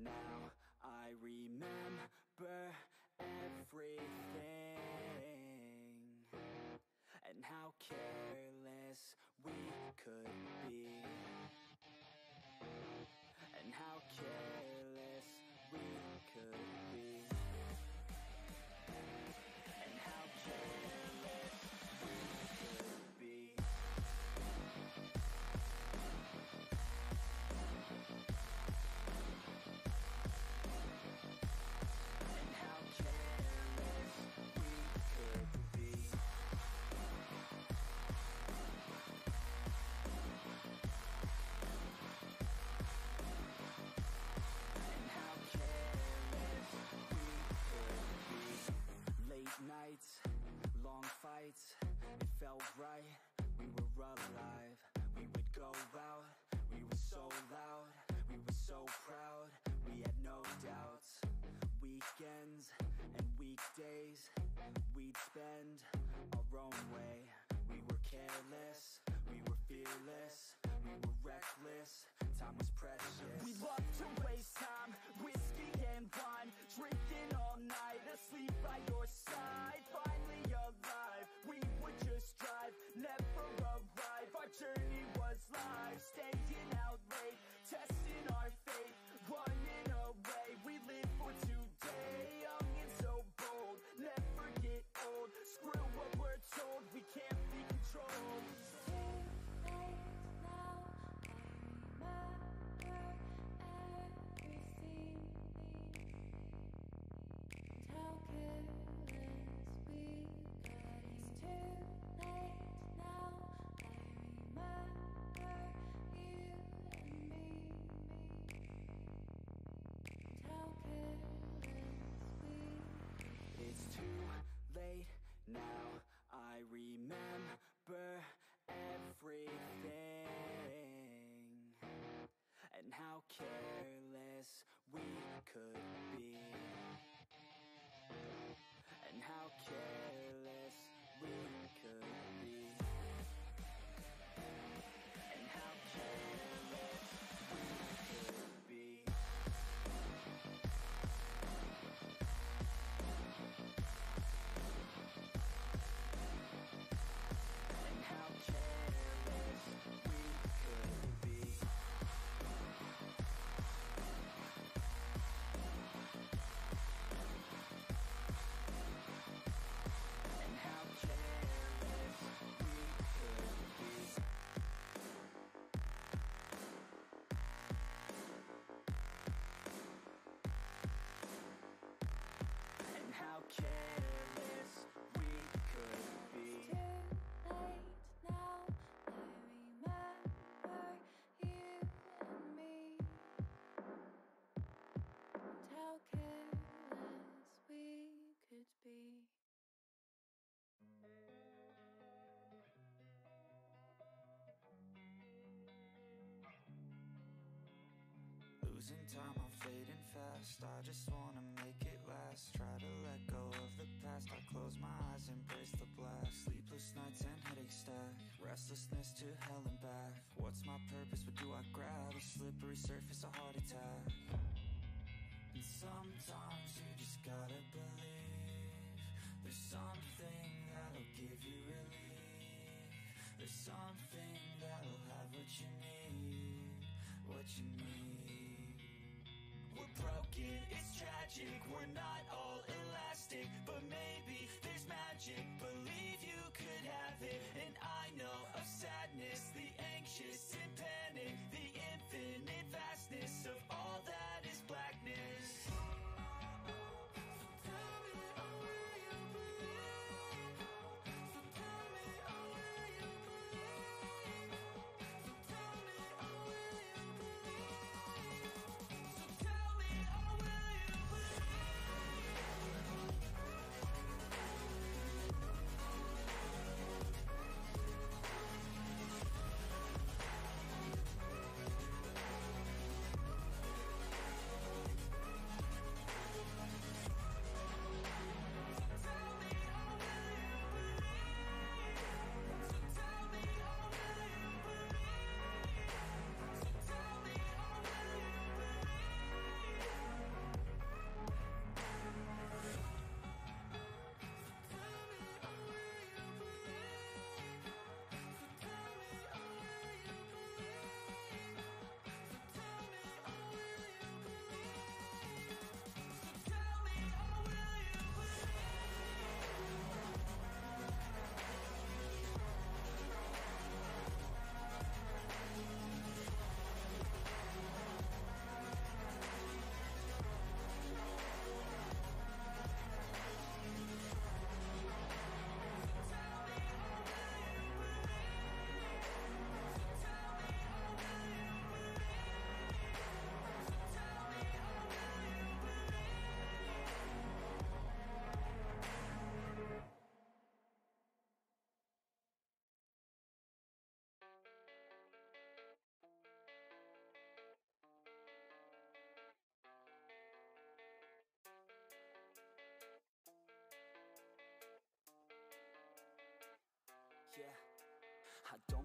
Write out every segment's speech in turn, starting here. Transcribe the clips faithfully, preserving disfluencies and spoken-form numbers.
now I remember everything, and how careless we could be, and how careless we could be, and how careless we could be. Nights, long fights, it felt right, we were alive. We would go out, we were so loud, we were so proud, we had no doubts. Weekends and weekdays, we'd spend our own way. We were careless, we were fearless, we were reckless, time was precious. We loved to waste time, whiskey and wine, drinking all night, asleep by your side. Finally alive, we would just drive, never arrive. Our journey was life, staying out late, testing our fate, running away. We live for today, young and so bold, never get old. Screw what we're told, we can't be controlled. Late now, I remember everything, and how careless we could be, and how careless we could be, and how careless we could be. How careless we could be. It's too late now, I remember you and me. And how careless we could be. Losing time, I'm fading fast. I just wanna make it last. Try to let go of the past. I close my eyes, embrace the blast. Sleepless nights and headache stack. Restlessness to hell and back. What's my purpose? What do I grab? A slippery surface, a heart attack. And sometimes you just gotta believe there's something that'll give you relief. There's something that'll have what you need, what you need. We're broken, it's tragic, we're not all elastic, but maybe there's magic. Believe you could have it, and I know of sadness, the anxious and panic, the infinite vastness of all that is blackness.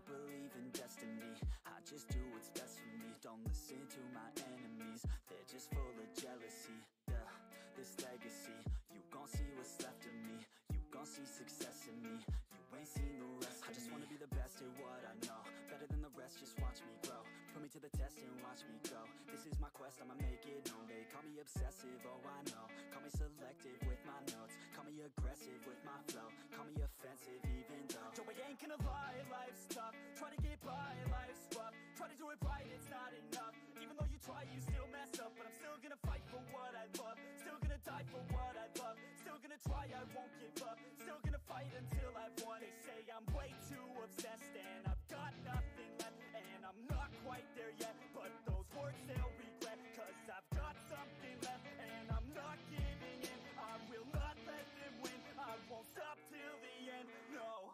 believe in destiny, I just do what's best for me. Don't listen to my enemies, they're just full of jealousy. Yeah, this legacy, you gon' see what's left of me. You gon' see success in me, you ain't seen the rest of me. I just wanna be the best at what I know, better than the rest, just watch me grow. Put me to the test and watch me go. This is my quest, I'ma make it known. They call me obsessive, oh I know. Call me selective with my notes, call me aggressive with my flow, call me offensive even though Yo, I ain't gonna lie, life's tough. Try to get by, life's rough. Try to do it right, it's not enough. Even though you try, you still mess up. But I'm still gonna fight for what I love. Still gonna die for what I love. Still gonna try, I won't give up. Still gonna fight until I've won. They say I'm way too obsessed and I've got nothing left. And I'm not quite there yet, but those words they'll regret. Cause I've got something left and I'm not giving in. I will not let them win. I won't stop till the end, no.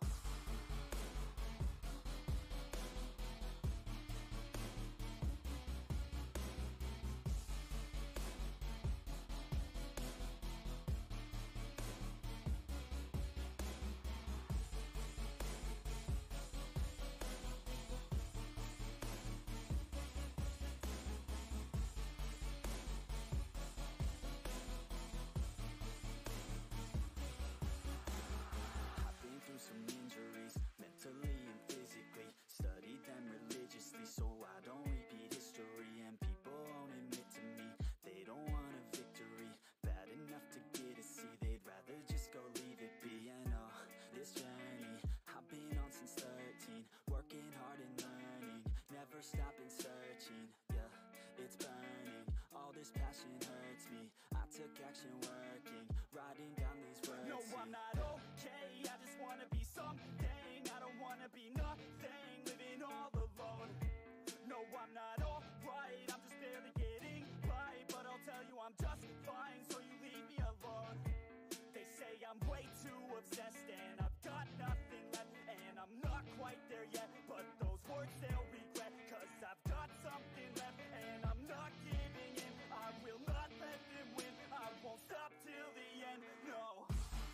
some injuries, mentally and physically. Studied them religiously so I don't repeat history. And people won't admit to me they don't want a victory bad enough to get a C. They'd rather just go leave it be. And oh, this journey I've been on since thirteen, working hard and learning, never stopping searching. Yeah, it's burning, all this passion hurts me. I took action working, writing down these words. No, I'm not okay, I just wanna be something. I don't wanna be nothing, living all alone. No, I'm not alright, I'm just barely getting by. But I'll tell you I'm just fine, so you leave me alone. They say I'm way too obsessed and I've got nothing left. And I'm not quite there yet, but those words they'll regret. Cause I've got something left and I'm not giving in. I will not let them win, I won't stop till the end, no.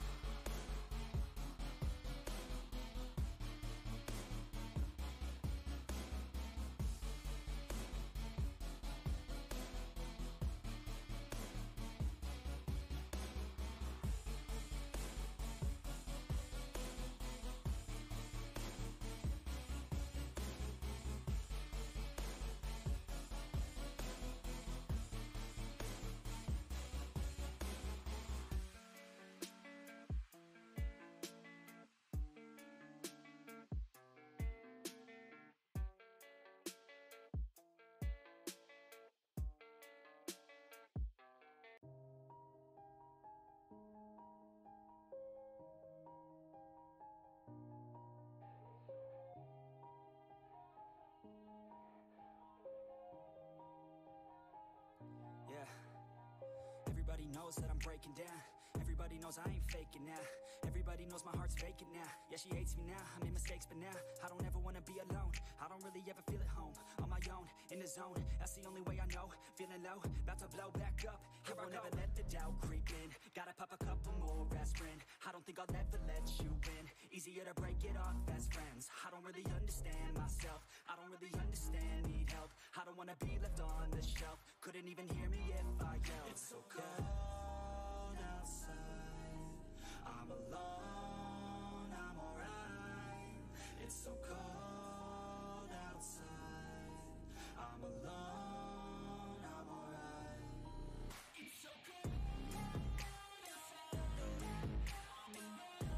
Yeah, everybody knows that I'm breaking down. Everybody knows I ain't faking now. Everybody knows my heart's vacant now. Yeah, she hates me now, I made mistakes but now I don't ever wanna be alone. I don't really ever feel at home. On my own, in the zone, that's the only way I know. Feeling low, about to blow back up. I won't ever let the doubt creep in. Gotta pop a couple more aspirin. I don't think I'll ever let you in. Easier to break it off best friends. I don't really understand myself, I don't really understand, need help. I don't wanna be left on the shelf. Couldn't even hear me if I yelled. It's so cold outside, I'm alone, I'm alright. It's so cold outside, I'm alone, I'm alright. It's so cold outside, I'm alone.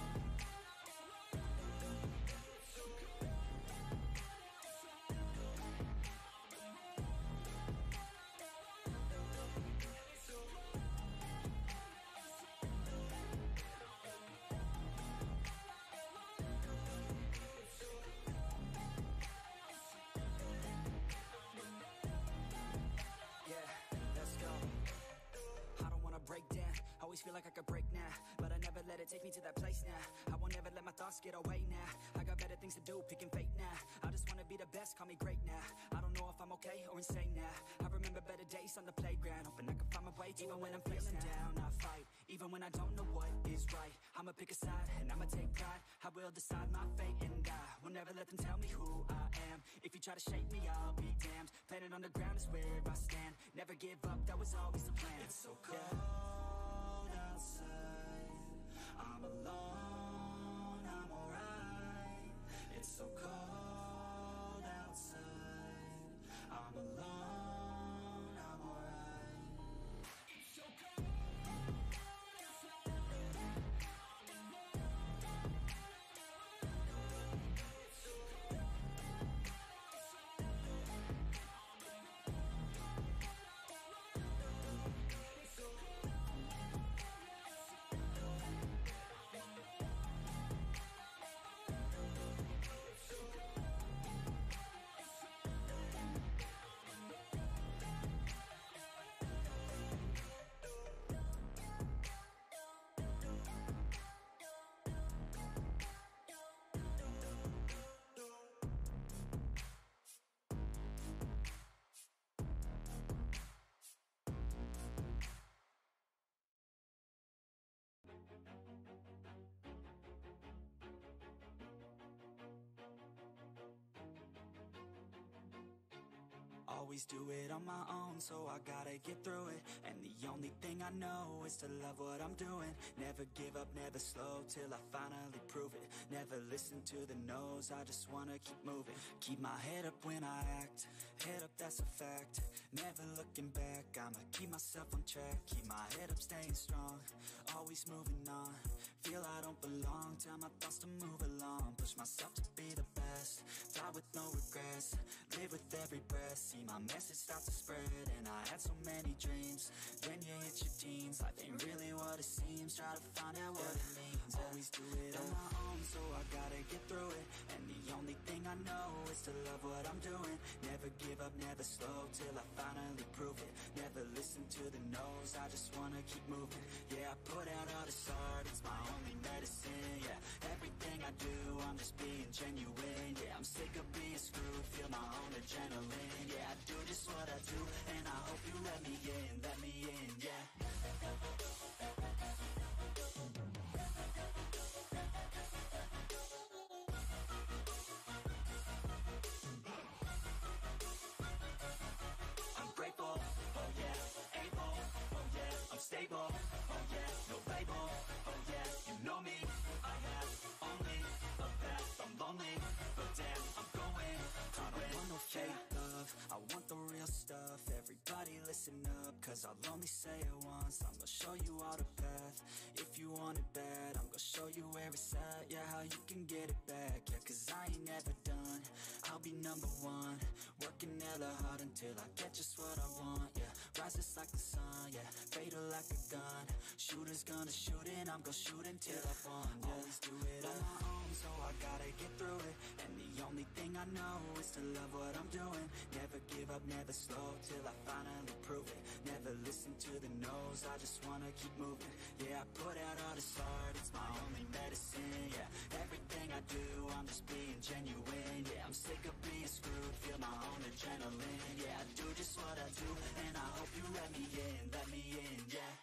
It's so cold outside, break down, always feel like I could break now, but I never let it take me to that place now. I won't ever let my thoughts get away now. I got better things to do, picking fate now. I just wanna be the best, call me great now. I don't know if I'm okay or insane now. I remember better days on the playground, hoping I can find my way even when I'm feeling down. I fight, Even when I don't know what is right, I'ma pick a side and I'ma take pride. I will decide my fate and I will never let them tell me who I am. If you try to shake me, I'll be damned. Planet on the ground is where I stand. Never give up, that was always the plan. It's so cold outside, I'm alone, I'm alright. It's so cold outside, I'm alone, I'm alright. It's so cold. Always do it on my own, so I gotta get through it. And the only thing I know is to love what I'm doing. Never give up, never slow, till I finally prove it. Never listen to the no's, I just wanna keep moving. Keep my head up when I act, head up, that's a fact. Never looking back, I'ma keep myself on track. Keep my head up, staying strong, always moving on. Feel I don't belong, tell my thoughts to move along. Push myself to be the best, die with no regrets. Live with every breath, see my message start to spread. And I had so many dreams, then you hit your teens. Life ain't really what it seems, try to find out what it means. Always do it on my own, so I gotta get through it. And the only thing I know is to love what I'm doing. Never give up, never slow, till I finally prove it. Never listen to the no's, I just wanna keep moving. Yeah, I put out all this art, it's my only medicine. Yeah, everything I do, I'm just being genuine. Yeah, I'm sick of being screwed, feel my own adrenaline. Yeah, I do just what I do, and I hope you let me in, let me in, yeah. I'm grateful, oh yeah, able, oh yeah, I'm stable, oh yeah, no label, oh yeah, you know me, I have only a path, I'm lonely, but damn, I'm going to win. I don't want no fake love, I want the real stuff. Everybody listen up, cause I'll only say it once. I'm gonna show you all the path, if you want it bad. I'm gonna show you where it's at, yeah, how you can get it back. Yeah, cause I ain't never done, I'll be number one. Working hella hard until I get just what I want, yeah. Rises like the sun, yeah, fatal like a gun. Shooter's gonna shoot and I'm gonna shoot until I won, yeah. Always do it on my own, so I gotta get through it. And the only thing I know is to love what I'm doing. Never give up, never slow, till I finally prove it. Never listen to the no's, I just wanna keep moving. Yeah, I put out all this art, it's my only medicine. Yeah, everything I do, I'm just being genuine. Yeah, I'm sick of being screwed, feel my own adrenaline. Yeah, I do just what I do, and I hope you let me in, let me in, yeah.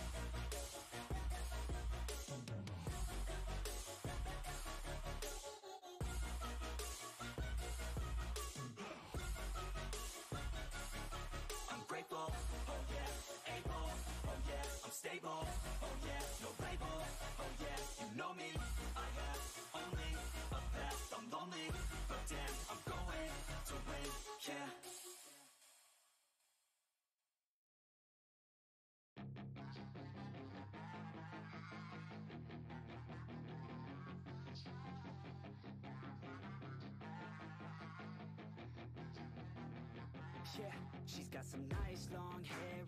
I'm grateful, oh yeah, able, oh yeah, I'm stable, oh yeah, no label, oh yeah, you know me, I have only a path, I'm lonely, but damn, I'm going to win, yeah. Yeah, she's got some nice long hair